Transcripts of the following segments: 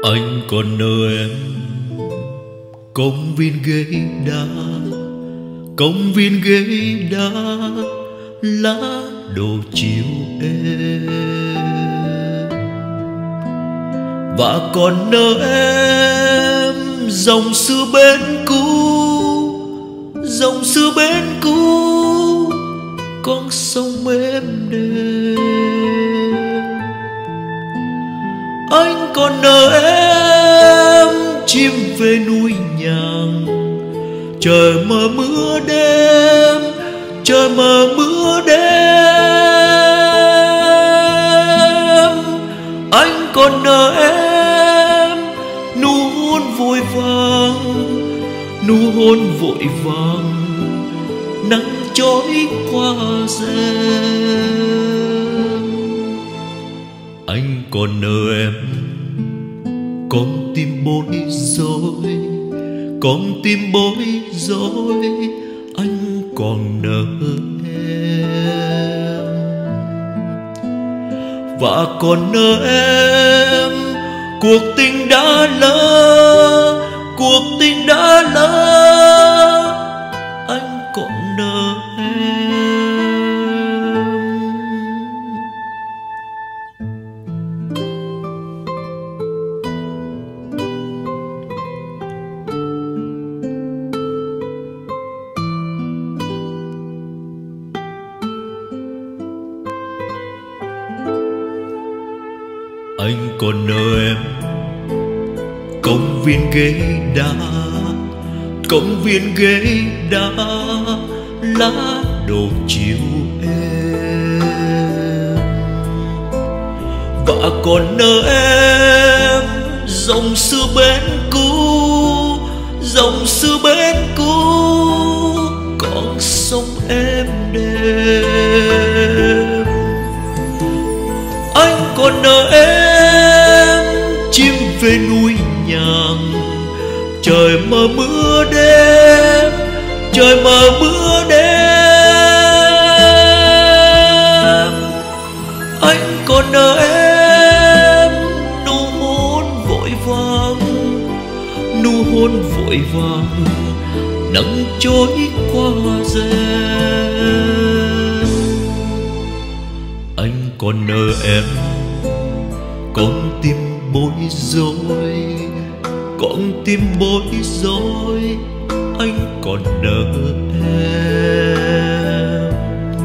Anh còn nợ em công viên ghế đá, công viên ghế đá, lá đồ chiều em. Và còn nợ em dòng xưa bên cũ, dòng xưa bên cũ, con sông êm đềm. Anh còn nợ em chim về núi nhàng, trời mờ mưa đêm, trời mờ mưa đêm. Anh còn nợ em nụ hôn vội vàng, nụ hôn vội vàng, nắng chói qua rèm. Anh còn nợ em con tim bối rối, con tim bối rối, anh còn nợ em. Và còn nợ em cuộc tình đã lỡ, cuộc tình đã lỡ, anh còn nợ em. Anh còn nợ em công viên ghế đá, công viên ghế đá, lá đồ chiều em. Và còn nợ em dòng xưa bên cũ, dòng xưa bên cũ, con sông êm đềm. Anh còn nợ em chim về núi nhàng, trời mờ mưa đêm, trời mờ mưa đêm. Anh còn nợ em nụ hôn vội vàng, nụ hôn vội vàng, nắng trôi qua rèm. Anh còn nợ em con tim bối rối, con tim bối rối, anh còn nợ em.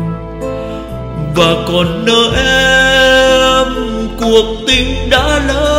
Và còn nợ em cuộc tình đã lỡ,